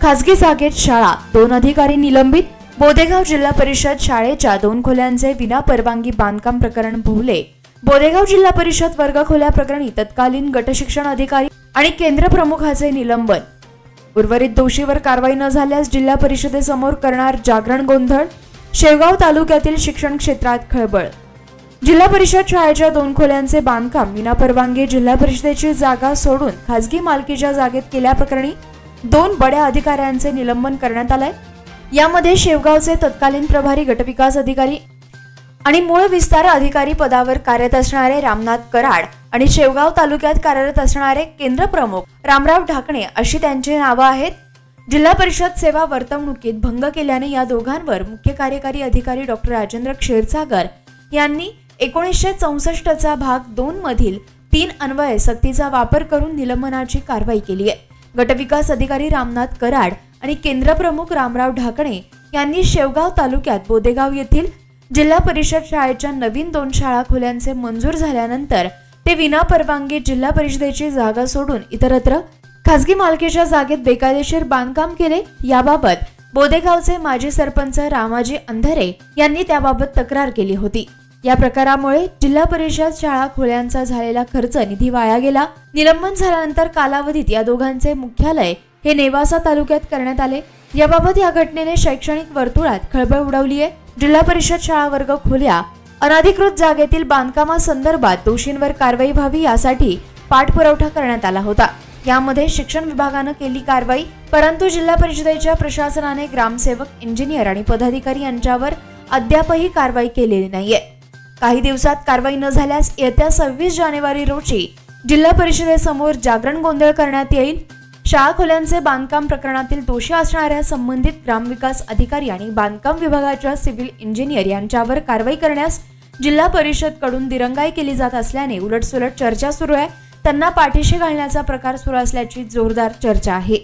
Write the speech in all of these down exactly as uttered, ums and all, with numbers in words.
खासगी जागेत शाळा, दोन अधिकारी निलंबित। बोदेगाव जिल्हा परिषद शाळेच्या दोन खोल्यांचे विनापरवानगी बांधकाम प्रकरण भोवले। बोदेगाव जिल्हा परिषद वर्गखोल्या प्रकरणी तत्कालीन गटशिक्षण अधिकारी आणि केंद्र प्रमुखाचे निलंबन। उर्वरित दोषीवर कारवाई न झाल्यास जिल्हा परिषदेसमोर करणार जागरण गोंधळ। शेवगाव तालुक्यातील शिक्षण क्षेत्रात खळबळ। जिल्हा परिषद शाळेच्या दोन खोल्यांचे बांधकाम विनापरवानगी जिल्हा परिषदेची जागा सोडून खासगी मालकीच्या जागेत केल्याप्रकरणी दोन बड्या अधिकाऱ्यांचे निलंबन करण्यात आले। यामध्ये शेवगावचे तत्कालीन प्रभारी गटविकास अधिकारी आणि मूळ विस्तार अधिकारी पदावर कार्यरत असणारे रामनाथ कराड आणि शेवगाव तालुक्यात कार्यरत असणारे केंद्र प्रमुख रामराव ढाकणे अशी त्यांची नावे आहेत। जिल्हा परिषद सेवा वर्तवणुकीत भंग केल्याने या दोघांवर मुख्य कार्यकारी अधिकारी डॉक्टर राजेंद्र क्षीरसागर यांनी एकोणीसशे चौसष्ट चा भाग दोन मधील तीन अन्वये सक्तीचा वापर करून निलंबनाची कारवाई केली आहे। गटविकास अधिकारी रामनाथ कराड आणि केंद्र प्रमुख रामराव ढाकणे यांनी शेवगाव तालुक्यात बोदेगाव येथील जिल्हा परिषद शाळेच्या नवीन दोन शाळा खोल्यांचे मंजूर झाल्यानंतर ते विनापरवानगी जिल्हा परिषदेची जागा सोडून इतरत्र खासगी मालकीच्या जागेत बेकायदेशीर बांधकाम केले। याबाबत बोदेगावचे माजी सरपंच रामाजी अंधारे यांनी त्याबाबत तक्रार केली होती। या प्रकारामुळे जिल्हा परिषद शाळा खोल्यांचा झालेला खर्च निधी वाया गेला। निलंबन झाल्यानंतर कालावधीत या दोघांचे मुख्यालय हे नेवासा तालुक्यात करण्यात आले। याबाबत या घटनेने शैक्षणिक वर्तुळात खळबळ उडवली आहे। जिल्हा परिषद शाळा वर्ग खोल्या अनधिकृत जागेतील बांधकामासंदर्भात दोषींवर कारवाई व्हावी यासाठी पाठपुरावा करण्यात आला होता। यामध्ये शिक्षण विभागाने केली कारवाई, परंतु जिल्हा परिषदेच्या प्रशासनाने ग्रामसेवक, इंजिनियर आणि पदाधिकारी यांच्यावर अद्यापही कारवाई केलेली नाहीये। काही दिवसात कारवाई न झाल्यास येत्या सव्वीस जानेवारी रोजी जिल्हा परिषदेसमोर जागरण गोंधळ करण्यात येईल। शाळा खोल्यांचे बांधकाम प्रकरणातील दोषी असणाऱ्या संबंधित ग्रामविकास अधिकारी आणि बांधकाम विभागाच्या सिव्हिल इंजिनियर यांच्यावर कारवाई करण्यास जिल्हा परिषद कडून दिरंगाई केली जात असल्याने उलटसुलट चर्चा सुरू आहे। त्यांना पाठीशी घालण्याचा प्रकार सुरू असल्याची जोरदार चर्चा आहे।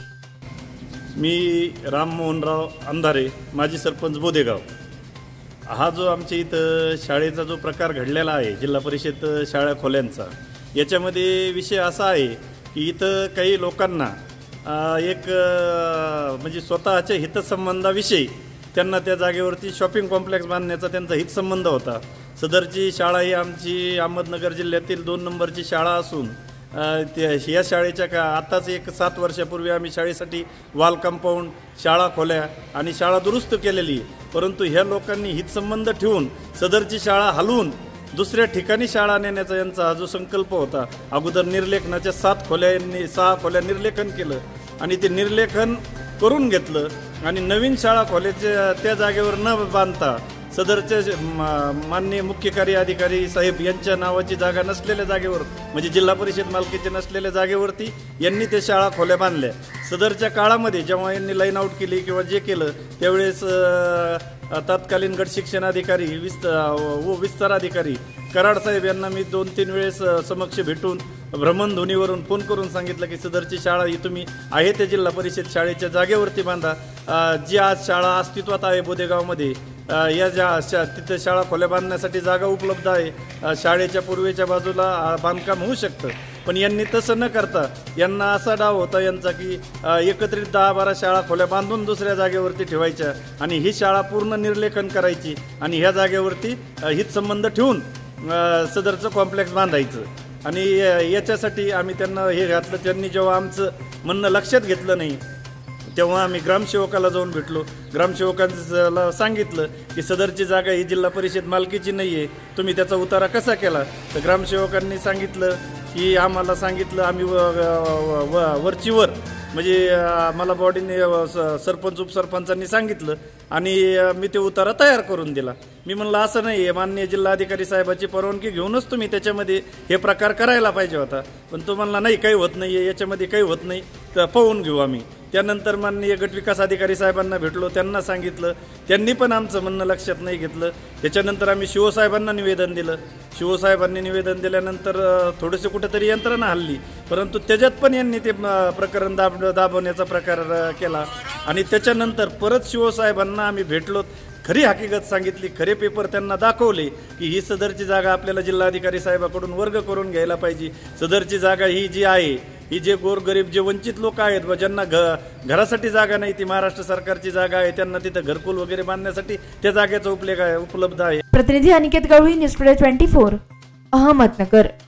मी राममोहनराव अंधारे, माजी सरपंच बोदेगाव। हा जो आमच्या इथं शाळेचा जो प्रकार घडलेला आहे जिल्हा परिषद शाळा खोल्यांचा, याच्यामध्ये विषय असा आहे की इथं काही लोकांना एक म्हणजे स्वतःच्या हितसंबंधाविषयी त्यांना त्या जागेवरती शॉपिंग कॉम्प्लेक्स बांधण्याचा त्यांचा हितसंबंध होता। सदरची शाळा ही आमची अहमदनगर जिल्ह्यातील दोन नंबरची शाळा असून या शाळेच्या का आताच एक सात वर्षापूर्वी आम्ही शाळेसाठी वॉल कंपाऊंड, शाळा खोल्या आणि शाळा दुरुस्त केलेली, परंतु ह्या लोकांनी हितसंबंध ठेवून सदरची शाळा हलवून दुसऱ्या ठिकाणी शाळा नेण्याचा यांचा हा जो संकल्प होता। अगोदर निर्लेखनाच्या सात खोल्या यांनी सहा खोल्या निर्लेखन केलं आणि ते निर्लेखन करून घेतलं आणि नवीन शाळा खोल्याच्या त्या जागेवर न बांधता सदरचे माननीय मुख्य कार्य अधिकारी साहेब यांच्या नावाची जागा नसलेल्या जागेवर म्हणजे जिल्हा परिषद मालकीच्या नसलेल्या जागेवरती यांनी ते शाळा खोल्या बांधल्या। सदरच्या काळामध्ये जेव्हा यांनी लाईन आउट केली किंवा जे केलं त्यावेळेस तत्कालीन गट शिक्षण अधिकारी विस्त व विस्तार अधिकारी कराड साहेब यांना मी दोन तीन वेळेस समक्ष भेटून भ्रमणध्वनीवरून फोन करून सांगितलं की सदरची शाळा ही तुम्ही आहे त्या जिल्हा परिषद शाळेच्या जागेवरती बांधा। जी आज शाळा अस्तित्वात आहे बोदेगावमध्ये, या ज्या शा तिथं शाळा खोल्या बांधण्यासाठी जागा उपलब्ध आहे। शाळेच्या पूर्वेच्या बाजूला बांधकाम होऊ शकतं, पण यांनी तसं न करता यांना असा डाव होता यांचा की एकत्रित दहा बारा शाळा खोल्या बांधून दुसऱ्या जागेवरती ठेवायच्या आणि ही शाळा पूर्ण निर्लेखन करायची आणि ह्या जागेवरती हितसंबंध ठेवून सदरचं कॉम्प्लेक्स बांधायचं। आणि याच्यासाठी आम्ही त्यांना हे घातलं। त्यांनी जेव्हा आमचं म्हणणं लक्षात घेतलं नाही तेव्हा आम्ही ग्रामसेवकाला जाऊन भेटलो। ग्रामसेवकांना सांगितलं की सदरची जागा ही जिल्हा परिषद मालकीची नाही आहे, तुम्ही त्याचा उतारा कसा केला? तर ग्रामसेवकांनी सांगितलं की आम्हाला सांगितलं आम्ही वरचीवर म्हणजे मला बॉडीने सरपंच उपसरपंचांनी सांगितलं आणि मी ते उतारा तयार करून दिला। मी म्हणलं असं नाही आहे, माननीय जिल्हाधिकारी साहेबाची परवानगी घेऊनच तुम्ही त्याच्यामध्ये हे प्रकार करायला पाहिजे होता, पण तो म्हणला नाही काही होत नाही आहे, याच्यामध्ये काही होत नाही, तर पाहून घेऊ आम्ही। त्यानंतर माननीय गटविकास अधिकारी साहेबांना भेटलो, त्यांना सांगितलं, त्यांनी पण आमचं म्हणणं लक्षात नाही घेतलं। त्याच्यानंतर आम्ही शिवसाहेबांना निवेदन दिलं। शिवसाहेबांनी निवेदन दिल्यानंतर थोडेसे कुठेतरी यंत्रणा हल्ली, परंतु त्याच्यात पण यांनी ते प्रकरण दाब दाबवण्याचा प्रकार केला आणि त्याच्यानंतर परत शिवसाहेबांना आम्ही भेटलो, खरी हकीकत सांगितली, खरे पेपर त्यांना दाखवले की ही सदरची जागा आपल्याला जिल्हाधिकारी साहेबाकडून वर्ग करून घ्यायला पाहिजे। सदरची जागा ही जी आहे ही जे गोरगरीब जे वंचित लोक आहेत व ज्यांना घ घरासाठी जागा नाही, ती महाराष्ट्र सरकारची जागा आहे, त्यांना तिथं घरकुल वगैरे बांधण्यासाठी त्या जागेचा उपयोग आहे उपलब्ध आहे. प्रतिनिधी Aniket Gawali, News Today twenty four, Ahmednagar.